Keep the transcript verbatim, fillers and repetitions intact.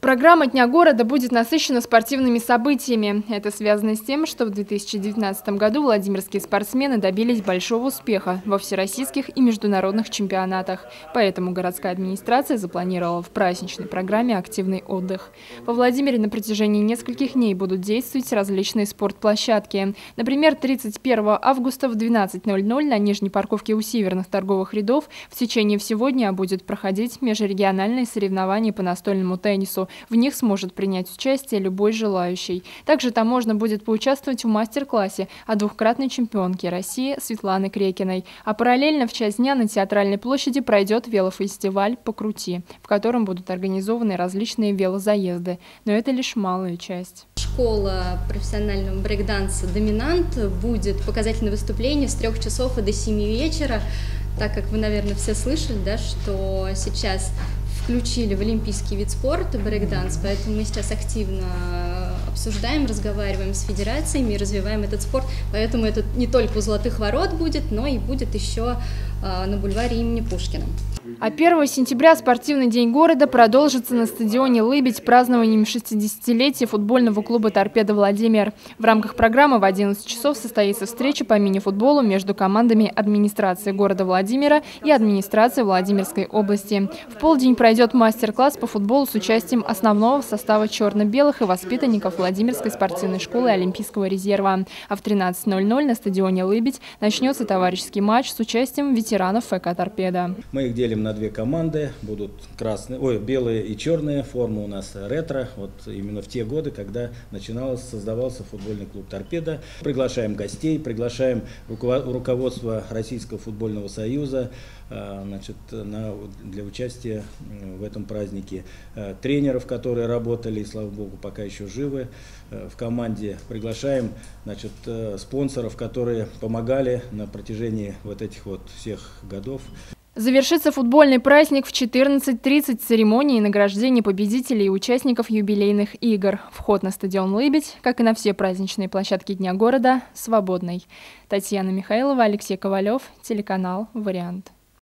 Программа Дня города будет насыщена спортивными событиями. Это связано с тем, что в две тысячи девятнадцатом году владимирские спортсмены добились большого успеха во всероссийских и международных чемпионатах. Поэтому городская администрация запланировала в праздничной программе активный отдых. Во Владимире на протяжении нескольких дней будут действовать различные спортплощадки. Например, тридцать первого августа в двенадцать ноль ноль на нижней парковке у северных торговых рядов в течение всего дня будет проходить межрегиональные соревнования по настольному теннису. В них сможет принять участие любой желающий. Также там можно будет поучаствовать в мастер-классе от двухкратной чемпионки России Светланы Крекиной. А параллельно в часть дня на Театральной площади пройдет велофестиваль «Покрути», в котором будут организованы различные велозаезды. Но это лишь малая часть. Школа профессионального брейк-данса «Доминант» будет показательное выступление с трех часов и до семи вечера. Так как вы, наверное, все слышали, да, что сейчас включили в олимпийский вид спорта брейк-данс, поэтому мы сейчас активно обсуждаем, разговариваем с федерациями и развиваем этот спорт. Поэтому это не только у Золотых ворот будет, но и будет еще на бульваре имени Пушкина. А первого сентября спортивный день города продолжится на стадионе «Лыбедь» празднованием шестидесятилетия футбольного клуба «Торпедо Владимир». В рамках программы в одиннадцать часов состоится встреча по мини-футболу между командами администрации города Владимира и администрации Владимирской области. В полдень пройдет мастер-класс по футболу с участием основного состава черно-белых и воспитанников Владимирской спортивной школы Олимпийского резерва. А в тринадцать ноль ноль на стадионе «Лыбедь» начнется товарищеский матч с участием ветеранов ФК «Торпедо». Мы их делим на две команды, будут красные, ой, белые и черные, форма у нас ретро, вот именно в те годы, когда начиналось, создавался футбольный клуб «Торпедо». Приглашаем гостей, приглашаем руководство Российского футбольного союза, значит, на, для участия в этом празднике, тренеров, которые работали, и, слава богу, пока еще живы в команде. Приглашаем, значит, спонсоров, которые помогали на протяжении вот этих вот всех годов. Завершится футбольный праздник в четырнадцать тридцать церемонии награждения победителей и участников юбилейных игр. Вход на стадион «Лыбедь», как и на все праздничные площадки Дня города, свободный. Татьяна Михайлова, Алексей Ковалев, телеканал «Вариант».